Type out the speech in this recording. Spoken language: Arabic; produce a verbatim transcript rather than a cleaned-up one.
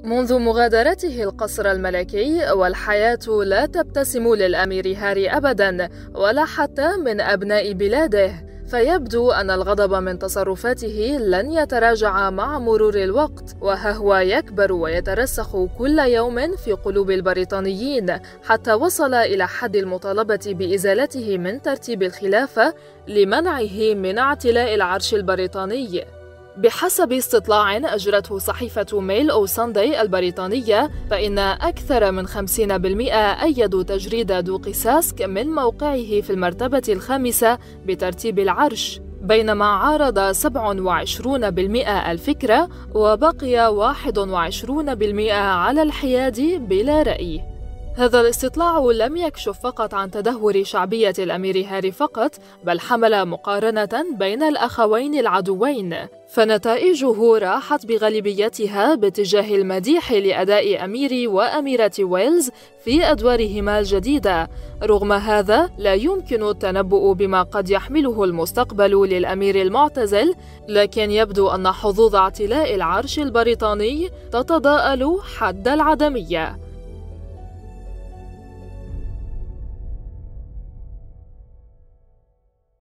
منذ مغادرته القصر الملكي والحياة لا تبتسم للأمير هاري أبداً ولا حتى من أبناء بلاده، فيبدو أن الغضب من تصرفاته لن يتراجع مع مرور الوقت، وها هو يكبر ويترسخ كل يوم في قلوب البريطانيين حتى وصل إلى حد المطالبة بإزالته من ترتيب الخلافة لمنعه من اعتلاء العرش البريطاني. بحسب استطلاع أجرته صحيفة ميل أو سانداي البريطانية، فإن أكثر من خمسين بالمئة أيدوا تجريد دوق ساسك من موقعه في المرتبة الخامسة بترتيب العرش، بينما عارض سبعة وعشرين بالمئة الفكرة، وبقي واحد وعشرين بالمئة على الحياد بلا رأي. هذا الاستطلاع لم يكشف فقط عن تدهور شعبية الأمير هاري فقط، بل حمل مقارنة بين الأخوين العدوين، فنتائجه راحت بغالبيتها باتجاه المديح لأداء أمير وأميرة ويلز في أدوارهما الجديدة. رغم هذا لا يمكن التنبؤ بما قد يحمله المستقبل للأمير المعتزل، لكن يبدو أن حظوظ اعتلاء العرش البريطاني تتضاءل حد العدمية.